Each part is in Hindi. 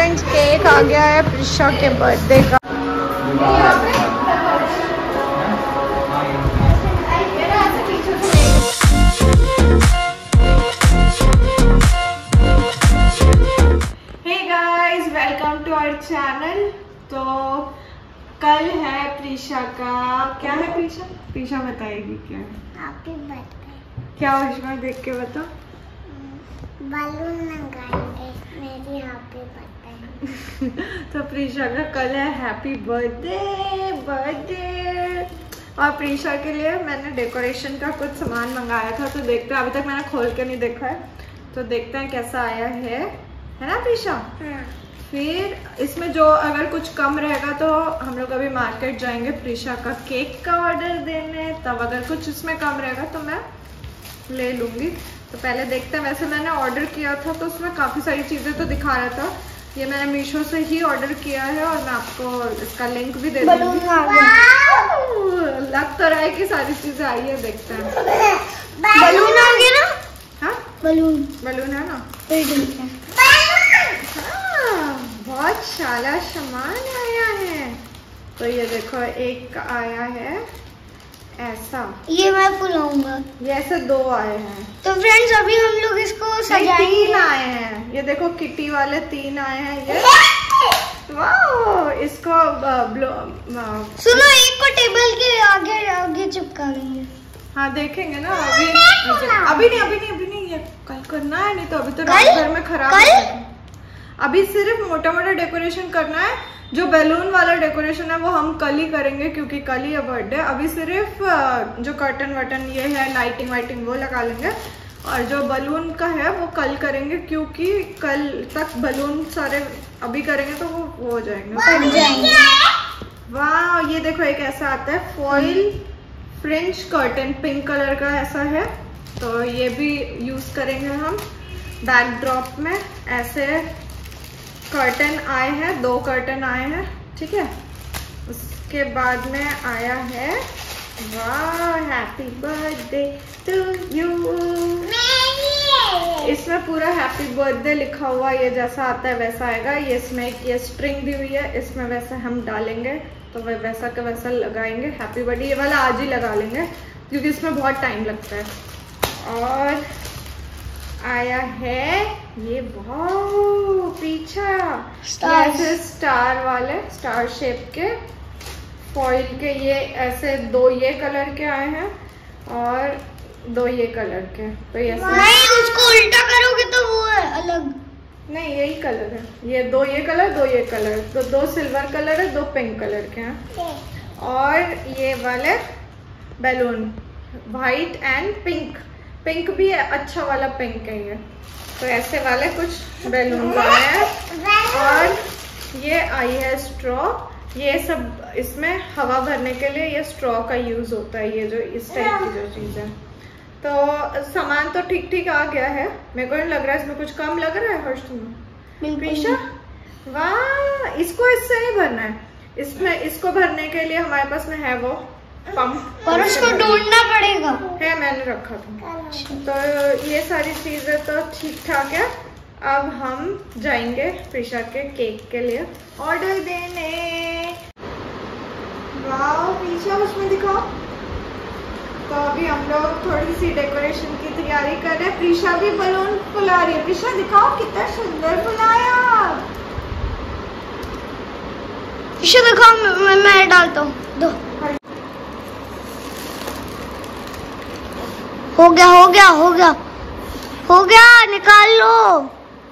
फ्रेंड्स केक आ गया है प्रिशा के बर्थडे का। Hey guys, welcome to our channel. तो कल है प्रिशा का, क्या है प्रिशा? प्रिशा बताएगी क्या है। Happy birthday. क्या उसमें देख के बता। बालून लगाएंगे मेरी हैप्पी बर्थडे। तो प्रिशा का कल है हैप्पी बर्थडे। और प्रिशा के लिए मैंने डेकोरेशन का कुछ सामान मंगाया था, तो देखते हैं। अभी तक मैंने खोल के नहीं देखा है, तो देखते हैं कैसा आया है ना प्रिशा? हाँ। फिर इसमें जो अगर कुछ कम रहेगा तो हम लोग अभी मार्केट जाएंगे प्रिशा का केक का ऑर्डर देने, तब अगर कुछ इसमें कम रहेगा तो मैं ले लूंगी। तो पहले देखते हैं। वैसे मैंने ऑर्डर किया था तो उसमें काफ़ी सारी चीज़ें तो दिखा रहा था। ये मैंने मीशो से ही ऑर्डर किया है और मैं आपको इसका लिंक भी दे दूँगी। लग तो रहा है कि सारी चीज़ें आई है, देखते हैं। बालून आ गया ना? हाँ, बलून है ना? हाँ, बहुत सारा सामान आया है। तो ये देखो, एक आया है ऐसा, ये मैं फुलाऊंगा। ये ऐसे 2 आए हैं। तो फ्रेंड्स अभी हम लोग इसको सजाएंगे। 3 आए हैं। ये देखो किटी वाले 3 आए हैं ये। वाह, इसको सुनो, एक को टेबल के आगे चिपका देंगे। हाँ, देखेंगे ना। अभी नहीं, ये कल करना है, नहीं तो अभी तो रात भर में खराब हो जाएगा। अभी सिर्फ मोटा मोटा डेकोरेशन करना है। जो बैलून वाला डेकोरेशन है वो हम कल ही करेंगे, क्योंकि कल ही है बर्थडे। अभी सिर्फ जो कर्टन वर्टन ये है, लाइटिंग वाइटिंग, वो लगा लेंगे। और जो बलून का है वो कल करेंगे, क्योंकि कल तक बलून सारे अभी करेंगे तो वो हो जाएंगे। वाह, ये देखो एक ऐसा आता है foil French curtain, pink colour का ऐसा है। तो ये भी यूज करेंगे हम बैकड्रॉप में। ऐसे कर्टन आए हैं, 2 कर्टन आए हैं, ठीक है। उसके बाद में आया है, वाह, हैप्पी बर्थडे टू यू। इसमें पूरा हैप्पी बर्थडे लिखा हुआ, ये जैसा आता है वैसा आएगा। ये इसमें ये स्ट्रिंग दी हुई है, इसमें वैसे हम डालेंगे तो वह वैसा का वैसा लगाएंगे हैप्पी बर्थडे। ये वाला आज ही लगा लेंगे क्योंकि इसमें बहुत टाइम लगता है। और आया है ये, बहुत पीछा ऐसे स्टार वाले, स्टार शेप के फॉइल के। ये ऐसे 2 ये कलर के आए हैं और 2 ये कलर के। तो ये उसको उल्टा करोगे तो वो है अलग। नहीं, यही कलर है। ये 2 ये कलर, 2 ये कलर, तो 2 सिल्वर कलर है, 2 पिंक कलर के हैं। और ये वाले balloon white and pink, pink भी है, अच्छा वाला पिंक है ये। तो ऐसे वाले कुछ बैलून आए हैं। और ये आई है स्ट्रॉ। ये सब इसमें हवा भरने के लिए ये स्ट्रॉ का यूज होता है, ये जो इस टाइप की जो चीज है। तो सामान तो ठीक ठीक आ गया है। मेरे को नहीं लग रहा है इसमें कुछ कम लग रहा है। हर्ष तुम्हें? प्रीशा, वाह, इसको इससे नहीं भरना है। इसमें इसको भरने के लिए हमारे पास में है वो पंप, पर उसको ढूंढना पड़ेगा। है, मैंने रखा था। तो ये सारी चीजें तो ठीक ठाक है। अब हम जाएंगे प्रिशा के केक के लिए ऑर्डर देने। वाह प्रिशा, उसमें दिखाओ। तो अभी हम लोग थोड़ी सी डेकोरेशन की तैयारी कर रहे हैं। प्रिशा भी बलून फुला रही है। प्रिशा दिखाओ कितना सुंदर फुलाया। प्रिशा दिखाओ, मैं डालता हूँ। दो, हो गया, निकाल लो।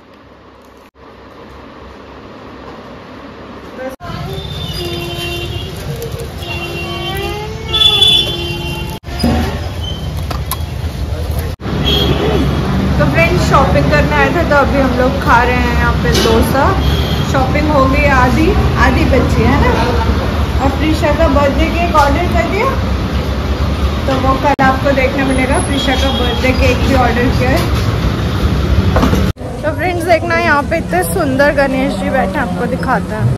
तो फ्रेंड्स, शॉपिंग करने आए थे तो अभी हम लोग खा रहे हैं यहाँ पे डोसा। शॉपिंग हो गई आधी बची है ना। और प्रिशा का बर्थडे केक ऑर्डर कर दिया, तो वो कल आपको देखने मिलेगा। प्रिशा का बर्थडे केक भी ऑर्डर किया है। तो फ्रेंड्स देखना, यहाँ पे इतने सुंदर गणेश जी बैठे, आपको दिखाते हैं।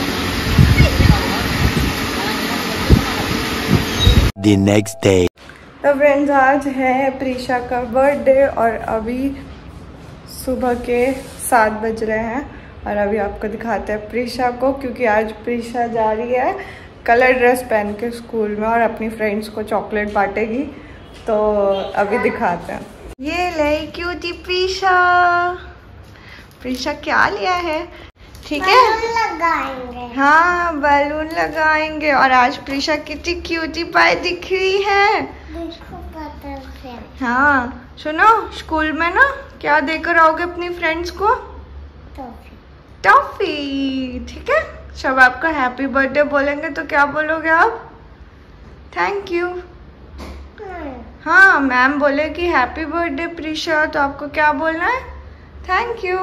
The next day. तो फ्रेंड्स आज है प्रीशा का बर्थडे और अभी सुबह के 7 बज रहे हैं और अभी आपको दिखाते हैं प्रीशा को, क्योंकि आज प्रीशा जा रही है कलर ड्रेस पहन के स्कूल में और अपनी फ्रेंड्स को चॉकलेट बांटेगी। तो अभी दिखाते हैं। ये ले क्यूटी प्रीशा। प्रीशा क्या लिया है? ठीक है, लगाएंगे। हाँ बैलून लगाएंगे। और आज प्रीशा कितनी क्यूटी पाई दिख रही है। हाँ सुनो, स्कूल में ना क्या देकर आओगे अपनी फ्रेंड्स को? टॉफी। ठीक है, सब आपका हैप्पी बर्थडे बोलेंगे तो क्या बोलोगे आप? Thank you. हाँ मैम बोलेगी हैप्पी बर्थडे प्रीशा, तो आपको क्या बोलना है? Thank you.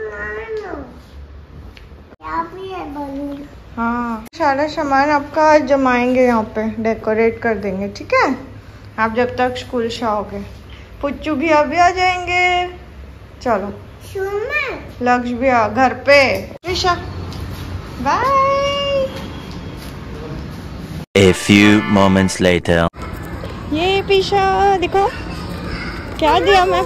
हाँ सारा सामान आपका जमाएंगे यहाँ पे, डेकोरेट कर देंगे। ठीक है, आप जब तक स्कूल से आओगे। पुच्चू भी अभी आ जाएंगे। चलो लक्ष्य भी आ घर पे। Prisha bye. A few moments later. ये प्रीशा देखो क्या दिया मैं।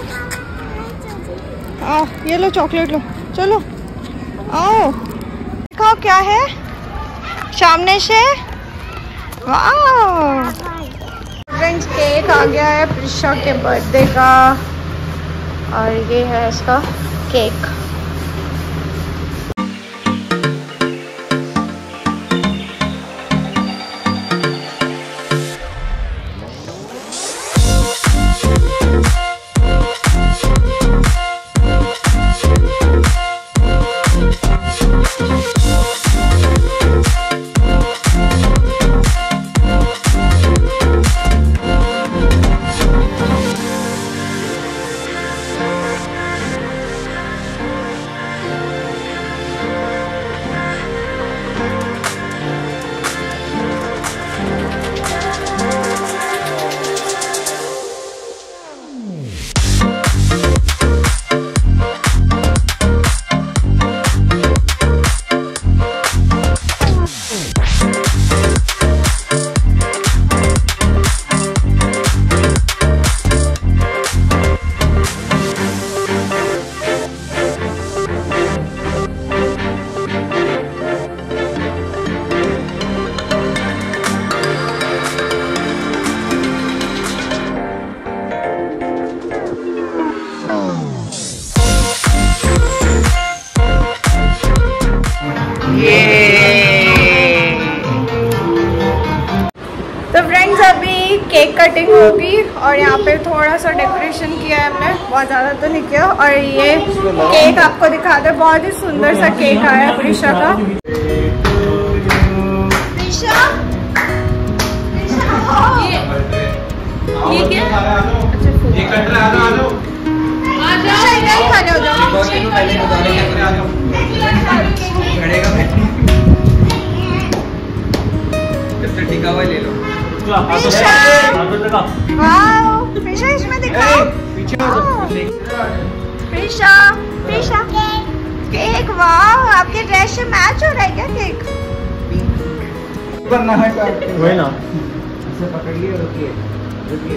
आओ ये लो चॉकलेट लो, चलो आओ दिखाओ क्या है सामने से। वाह फ्रेंड्स, केक आ गया है प्रीशा के बर्थडे का और ये है इसका केक। तो फ्रेंड्स अभी केक कटिंग होगी और यहाँ पे थोड़ा सा डेकोरेशन किया है हमने, बहुत ज़्यादा तो नहीं किया। और ये केक आपको दिखाते हैं, बहुत ही सुंदर सा केक आया है प्रीशा का। प्रीशा ये क्या? ये कट रहा है। खड़े हो जाओ। टिका हुआ ले लो। प्रीशा वाओ, प्रीशा इसमें दिखाओ। प्रीशा प्रीशा केक, वाओ आपके ड्रेस से मैच हो रहा है क्या केक? बनना है वही ना, ऐसे पकड़िए, रुकिए रुकिए।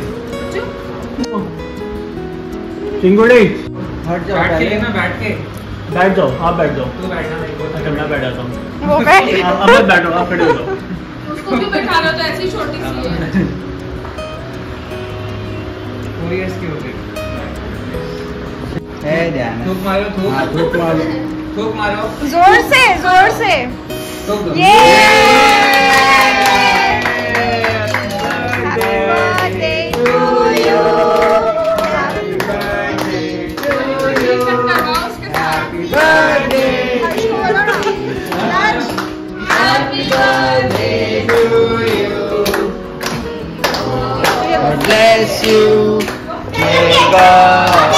चिंगुड़ी हट जाओ, बैठ के लेना, बैठ जाओ, आप बैठ जाओ। तू बैठना नहीं, अच्छा मैं बैठ जाता हूँ। वो बैठ, अब मत बैठो, आप खड़े हो जाओ। उसको भी बैठा लो, तो ऐसी छोटी सी है। कोई इसकी हो गई है, ध्यान थूक मारो, थूक मारो, थूक मारो जोर से, जोर से। ये bless you, may God.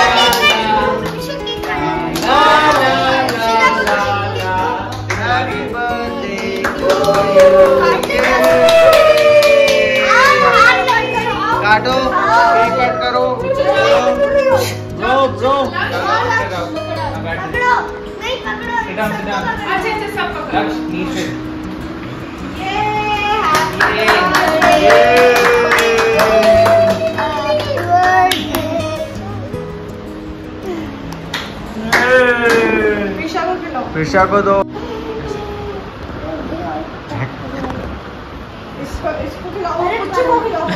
Happy birthday to you. काटो, केक कट करो। ब्रो ब्रो पकड़ो, नहीं पकड़ो। अच्छा सब पकड़ो। नीचे। ये हैप्पी बर्थडे। प्रीशा को खिलाओ। प्रीशा को दो। इसको खिलाओ, बच्चे को खिलाओ।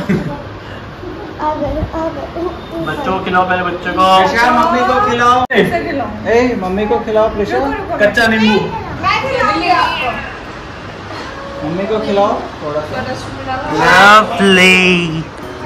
बच्चों को खिलाओ, पहले बच्चों को। प्रीशा मम्मी को खिलाओ। इसे खिलाओ। ए मम्मी को खिलाओ प्रीशा। कच्चा नींबू मैं खिलाऊंगी आपको। मम्मी को खिलाओ थोड़ा सा। Lovely.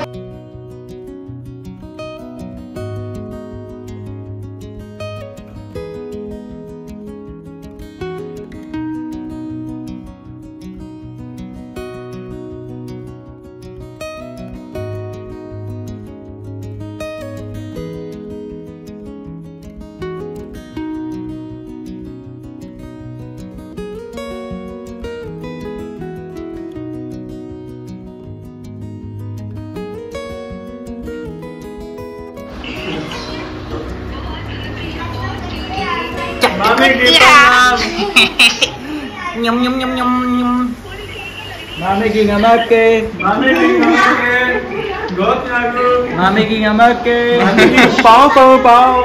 मामी की प्रणाम। Nhum nhum nhum nhum nhum. मामी की नमक के। मामी की नमक के। बहुत लागू। मामी की नमक के। मामी की पाव पाव पाव।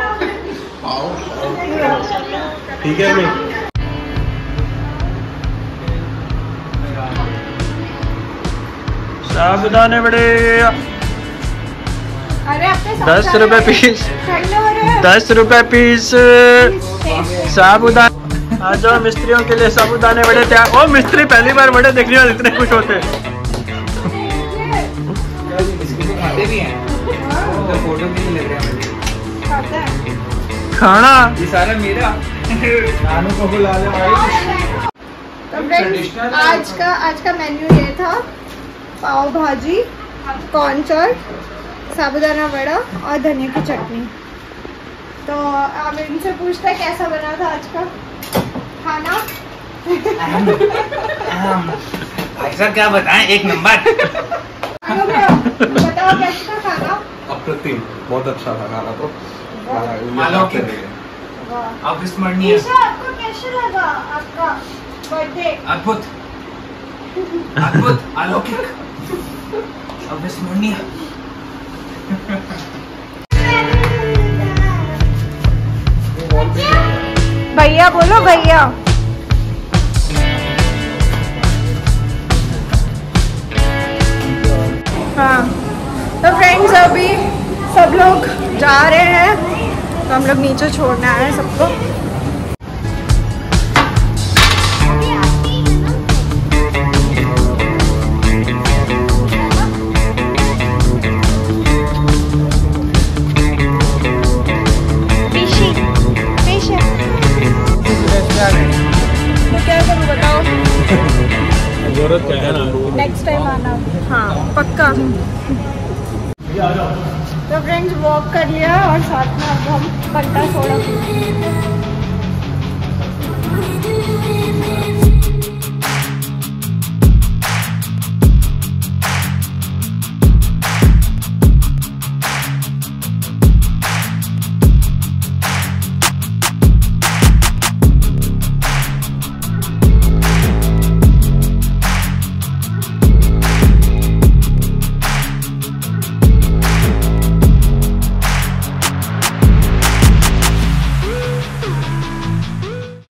ठीक है भाई। साबुदाने बड़े। अरे अपने 10 रुपए पीस। ठंडे हो रहे हैं। 10 रुपए पीस साबुदाने। आ जाओ मिस्त्रियों के लिए साबुदाने बड़े तैयार। ओ मिस्त्री पहली बार बड़े देखने वाले इतने खुश होते हैं। खाते भी हैं, फोटो भी नहीं लग रहा है। खाता है। खाना ये सारा मेरा। नानू को बुला ले भाई। तो फ्रेंड्स आज का मेन्यू ये था, पाव भाजी, कॉर्न चाट, साबुदाना वड़ा और धनिया की चटनी। तो आप इनसे पूछते हैं कैसा बना था आज का खाना। ऐसा क्या बताएं, एक नंबर। बताओ कैसा था खाना। अप्रतिम, बहुत अच्छा था खाना तो। अविस्मरणीय, आपको कैसा लगा आपका बर्थडे? अद्भुत, अद्भुत, अलौकिक, अविस्मरणीय। भैया बोलो भैया। हाँ तो फ्रेंड्स अभी सब लोग जा रहे हैं, तो हम लोग नीचे छोड़ने आए हैं सबको। तो क्या करूँ बताओ? जरूरत क्या है ना, नेक्स्ट टाइम आना। हाँ पक्का। तो फ्रेंड्स वॉक कर लिया और साथ में अब हम बंटा सोडा पी।